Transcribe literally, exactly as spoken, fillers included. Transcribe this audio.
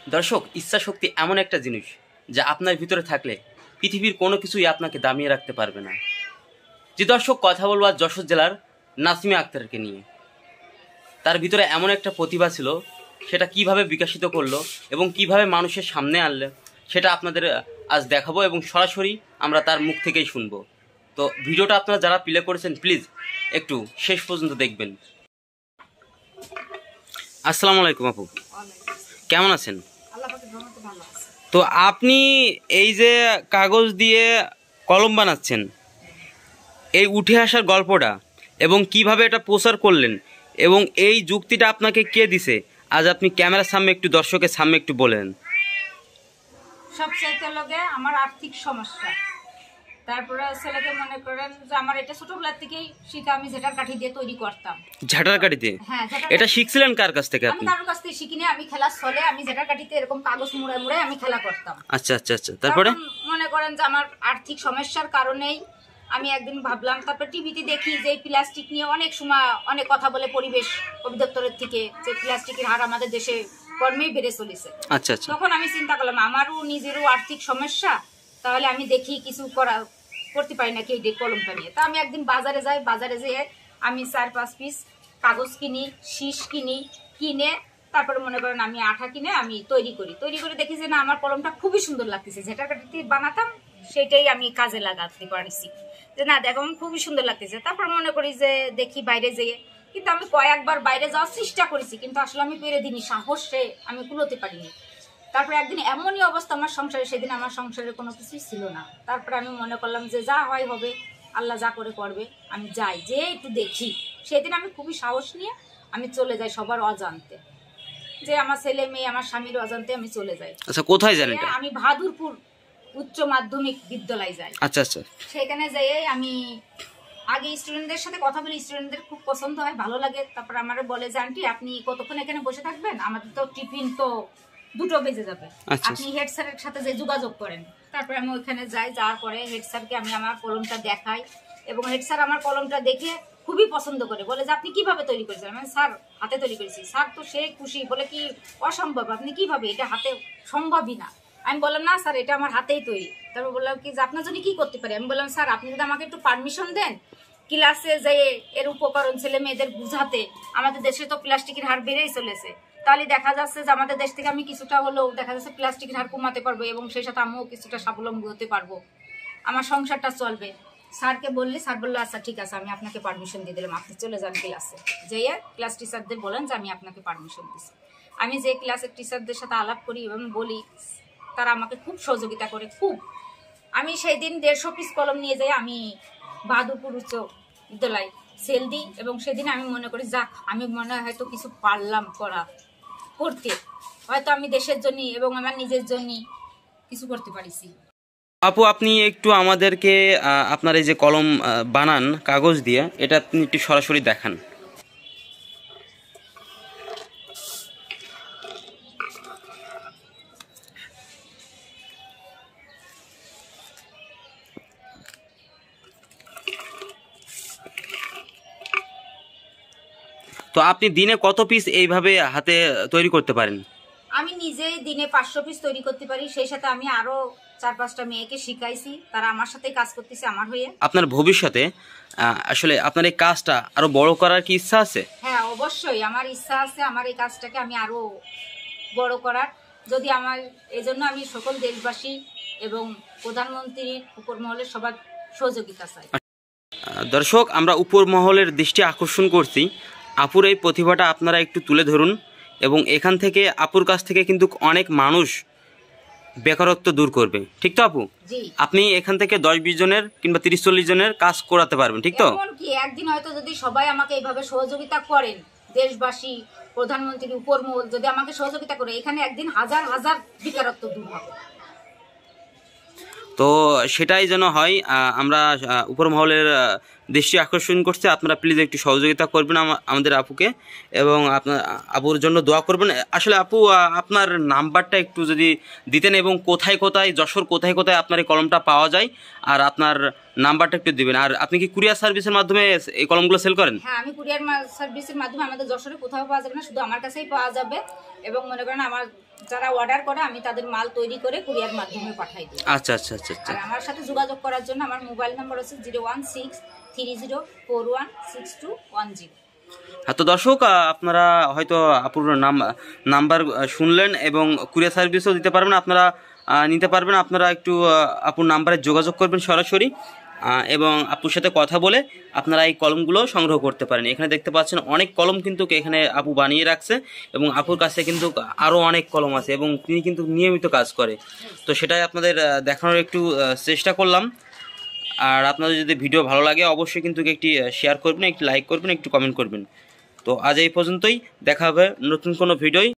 দর্শক, ইচ্ছা শক্তি এমন একটা জিনিস যা আপনার ভিতরে থাকলে পৃথিবীর কোনো কিছুই আপনাকে দামিয়ে রাখতে পারবে না। যে দর্শক, কথা বলবো আজ যশোর জেলার নাসিমা আক্তারকে নিয়ে। তার ভিতরে এমন একটা প্রতিভা ছিল, সেটা কিভাবে বিকশিত করলো এবং কিভাবে মানুষের সামনে আনলে সেটা আপনাদের আজ দেখাবো এবং সরাসরি আমরা তার মুখ থেকেই শুনবো। তো ভিডিওটা আপনারা যারা প্লে করেছেন প্লিজ একটু শেষ পর্যন্ত দেখবেন। আসসালামু আলাইকুম আপু, কেমন আছেন? তো আপনি এই যে কাগজ দিয়ে কলম বানাচ্ছেন, এই উঠে আসার গল্পটা এবং কিভাবে এটা প্রচার করলেন এবং এই যুক্তিটা আপনাকে কে দিছে, আজ আপনি ক্যামেরার সামনে একটু দর্শকের সামনে একটু বলেন। সবচাইতে লগে আমার আর্থিক সমস্যা, তারপরে ছেলেকে মনে করেন যে আমার এটা ছোটবেলা থেকেই শিখা, আমি ঝাঁটার কাঠি দিয়ে তৈরি করতাম। ঝাঁটার কাঠিতে? হ্যাঁ। এটা শিখছিলেন কার কাছ থেকে আপনি? আমি কারোর কাছ থেকে শিখিনি, আমি খেলার ছলে আমি ঝাঁটার কাঠিতে এরকম কাগজ মুড়ে মুড়ে আমি খেলা করতাম। আচ্ছা আচ্ছা আচ্ছা। তারপরে মনে করেন যে আমার আর্থিক সমস্যার কারণেই আমি একদিন ভাবলাম, তারপর টিভিতে দেখি যে প্লাস্টিক নিয়ে অনেক সময় অনেক কথা বলে পরিবেশ অধিদপ্তরের থেকে, যে প্লাস্টিকের হার আমাদের দেশে কর্মেই বেড়ে চলেছে। আচ্ছা আচ্ছা। তখন আমি চিন্তা করলাম আমারও নিজেরও আর্থিক সমস্যা, তাহলে আমি দেখি কিছু করা করতে পারি নাকি এই কলমটা নিয়ে। তা আমি একদিন বাজারে যাই, বাজারে যেয়ে আমি চার পাঁচ পিস কাগজ কিনি, শীষ কিনি, কিনে তারপরে মনে করেন আমি আঠা কিনে আমি তৈরি করি। তৈরি করে দেখি যে না, আমার কলমটা খুবই সুন্দর লাগতেছে। যেটা কাটিতে বানাতাম সেটাই আমি কাজে লাগাতে পারছি, যে না দেখো খুবই সুন্দর লাগতেছে। তারপর মনে করি যে দেখি বাইরে যেয়ে, কিন্তু আমি কয়েকবার বাইরে যাওয়ার চেষ্টা করেছি, কিন্তু আসলে আমি পেরে দিইনি, সাহসে আমি কুলোতে পারিনি। তারপরে একদিন এমনই অবস্থা আমার সংসারে, সেদিন আমার সংসারে কোনো কিছুই ছিল না। তারপরে আমি মনে করলাম যে যা হয় হবে, আল্লাহ যা করে করবে, আমি যাই যে একটু দেখি। সেদিন আমি খুবই সাহস নিয়ে আমি চলে যাই সবার অজান্তে, যে আমার ছেলে মেয়ে আমার স্বামীর অজান্তে আমি চলে যাই। আচ্ছা, কোথায় যান? আমি বাহাদুরপুর উচ্চ মাধ্যমিক বিদ্যালয় যাই। আচ্ছা আচ্ছা। সেখানে যাই আমি আগে স্টুডেন্টদের সাথে কথা বলি, স্টুডেন্টদের খুব পছন্দ হয়, ভালো লাগে। তারপর আমার বলে যে আন্টি আপনি কতক্ষণ এখানে বসে থাকবেন, আমাদের তো টিফিন তো দুটো বেজে যাবে, আপনি হেড স্যারের সাথে যে যোগাযোগ করেন। তারপরে আমি ওইখানে যাই, যাওয়ার পরে হেড স্যারকে আমি আমার কলমটা দেখাই এবং হেড স্যার আমার কলমটা দেখে খুবই পছন্দ করে, বলে যে আপনি কিভাবে তৈরি করেছেন। আমি স্যার হাতে তৈরি করেছি। স্যার তো সে খুশি, বলে কি অসম্ভব, আপনি কিভাবে, এটা হাতে সম্ভবই না। আমি বললাম না স্যার, এটা আমার হাতেই তৈরি। তারপর বললাম কি যে আপনার জন্য কি করতে পারি। আমি বললাম স্যার আপনি যদি আমাকে একটু পারমিশন দেন ক্লাসে যে এর উপকরণ ছেলে মেয়েদের বুঝাতে, আমাদের দেশে তো প্লাস্টিকের হার বেড়েই চলেছে, তাহলে দেখা যাচ্ছে যে আমাদের দেশ থেকে আমি কিছুটা হলেও দেখা যাচ্ছে প্লাস্টিকের হার কমাতে পারবো এবং সেই সাথে আমিও কিছুটা স্বাবলম্বী হতে পারবো, আমার সংসারটা চলবে। স্যারকে বললে স্যার বললো আচ্ছা ঠিক আছে, আমি আপনাকে পারমিশন দিয়ে দিলাম, আপনি চলে যান ক্লাসে। যেয়ে ক্লাস টিচারদের বলেন যে আমি আপনাকে পারমিশন দিচ্ছি। আমি যে ক্লাসের টিচারদের সাথে আলাপ করি এবং বলি, তারা আমাকে খুব সহযোগিতা করে খুব। আমি সেই দিন দেড়শো পিস কলম নিয়ে যাই, আমি বাহাদুরপুর উচ্চ বিদ্যালয় সেল দিই এবং সেদিন আমি মনে করি যাক, আমি মনে হয় হয়তো কিছু পারলাম করা করতে, হয়তো আমি দেশের জন্য এবং আমার নিজের জন্য কিছু করতে পারিছি। আপু, আপনি একটু আমাদেরকে আপনার এই যে কলম বানান কাগজ দিয়ে, এটা আপনি একটু সরাসরি দেখান। তো আপনি দিনে কত পিস এইভাবে হাতে তৈরি করতে পারেন? আমি নিজেই দিনে পাঁচশো পিস তৈরি করতে পারি, সেই সাথে আমি আরো চার পাঁচটা মেয়েকে শিখাইছি, তারা আমার সাথে কাজ করতেছে আমার হয়ে। আপনার ভবিষ্যতে আসলে আপনার এই কাজটা আরো বড় করার কি ইচ্ছা আছে? হ্যাঁ অবশ্যই আমার ইচ্ছা আছে, আমার এই কাজটাকে আমি আরো বড় করার। যদি আমার এই জন্য আমি সকল দেশবাসী এবং প্রধানমন্ত্রীর উপর মহলের সবার সহযোগিতা চাই। দর্শক, আমরা উপর মহলের দৃষ্টি আকর্ষণ করছি, আপুর এই প্রতিভাটা আপনারা একটু তুলে ধরুন এবং এখান থেকে আপুর কাছ থেকে কিন্তু অনেক মানুষ বেকারত্ব দূর করবে, ঠিক তো আপু? আপনি এখান থেকে দশ বিশ জনের কিংবা তিরিশ চল্লিশ জনের কাজ করাতে পারবেন, ঠিক তো? এমনকি একদিন হয়তো যদি সবাই আমাকে এইভাবে সহযোগিতা করেন, দেশবাসী প্রধানমন্ত্রী উপর মহল যদি আমাকে সহযোগিতা করে, এখানে একদিন হাজার হাজার বেকারত্ব দূর হবে। তো সেটাই যেন হয়। আমরা উপর মহলের দৃষ্টি আকর্ষণ করছে, আপনারা প্লিজ একটু সহযোগিতা করবেন আমাদের আপুকে এবং আপনার আপুর জন্য দোয়া করবেন। আসলে আপু আপনার নাম্বারটা একটু যদি দিতেন এবং কোথায় কোথায় যশোর কোথায় কোথায় আপনার এই কলমটা পাওয়া যায় আর আপনার নাম্বারটা একটু দিবেন। আর আপনি কি কুরিয়ার সার্ভিসের মাধ্যমে এই কলমগুলো সেল করেন? হ্যাঁ, আমি কুরিয়ার সার্ভিসের মাধ্যমে, আমাদের যশোরে কোথাও পাওয়া যাবে না, শুধু আমার কাছেই পাওয়া যাবে। এবং মনে করেন আমার যারা অর্ডার করে আমি তাদের মাল তৈরি করে কুরিয়ার মাধ্যমে পাঠাই দিই। আচ্ছা আচ্ছা আচ্ছা আচ্ছা। আর আমার সাথে যোগাযোগ করার জন্য আমার মোবাইল নাম্বার হচ্ছে zero one six three zero four one six two one zero. হ্যাঁ, তো দর্শক আপনারা হয়তো আপুর নাম নাম্বার শুনলেন এবং কুরিয়ার সার্ভিসও দিতে পারবেন, আপনারা নিতে পারবেন। আপনারা একটু আপুর নাম্বারে যোগাযোগ করবেন সরাসরি এবং আপুর সাথে কথা বলে আপনারা এই কলমগুলো সংগ্রহ করতে পারেন। এখানে দেখতে পাচ্ছেন অনেক কলম কিন্তু এখানে আপু বানিয়ে রাখছে এবং আপুর কাছে কিন্তু আরও অনেক কলম আছে এবং তিনি কিন্তু নিয়মিত কাজ করে। তো সেটাই আপনাদের দেখানোর একটু চেষ্টা করলাম। আর আপনাদের যদি ভিডিও ভালো লাগে অবশ্যই কিন্তু একটি শেয়ার করবেন, একটি লাইক করবেন, একটু কমেন্ট করবেন। তো আজ এই পর্যন্তই, দেখা হবে নতুন কোনো ভিডিওয়।